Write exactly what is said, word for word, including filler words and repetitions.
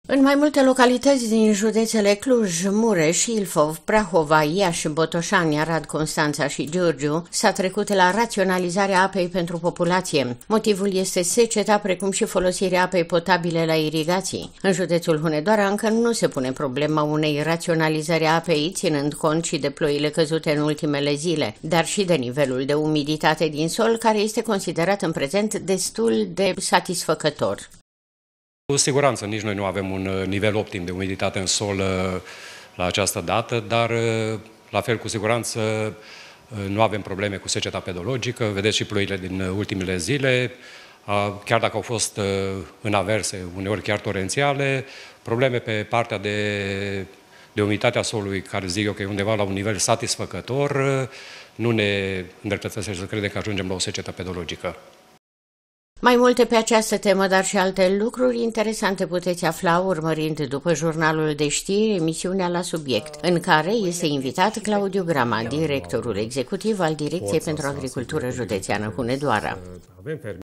În mai multe localități din județele Cluj, Mureș, Ilfov, Prahova, Iași, Botoșani, Arad, Constanța și Giurgiu s-a trecut la raționalizarea apei pentru populație. Motivul este seceta, precum și folosirea apei potabile la irigații. În județul Hunedoara încă nu se pune problema unei raționalizări a apei, ținând cont și de ploile căzute în ultimele zile, dar și de nivelul de umiditate din sol, care este considerat în prezent destul de satisfăcător. Cu siguranță, nici noi nu avem un nivel optim de umiditate în sol la această dată, dar la fel cu siguranță nu avem probleme cu seceta pedologică. Vedeți și ploile din ultimele zile, chiar dacă au fost în averse, uneori chiar torențiale, probleme pe partea de, de umiditatea solului, care zic eu că e undeva la un nivel satisfăcător, nu ne îndreptățește să credem că ajungem la o secetă pedologică. Mai multe pe această temă, dar și alte lucruri interesante puteți afla urmărind după jurnalul de știri emisiunea La Subiect, în care este invitat Claudiu Grama, directorul executiv al Direcției pentru Agricultură Județeană Hunedoara.